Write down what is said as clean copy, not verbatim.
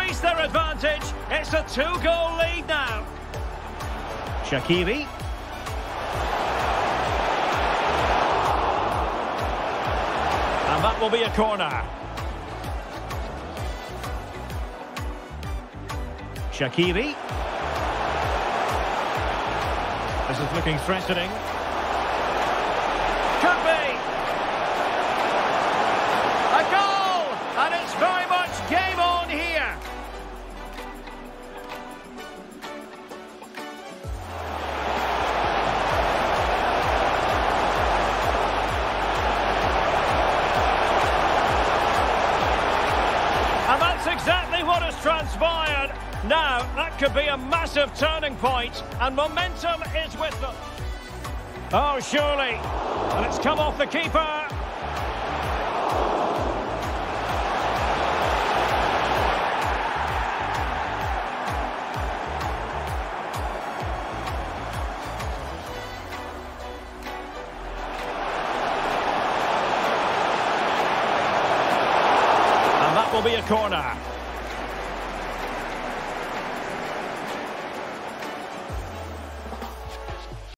increase their advantage. It's a 2-goal lead now. Shaqiri. And that will be a corner. Shaqiri. This is looking threatening. Could be. A goal! And it's very much game on here. And that's exactly what has transpired. Now, that could be a massive turning point, and momentum is with them. Oh, surely. And it's come off the keeper. And that will be a corner.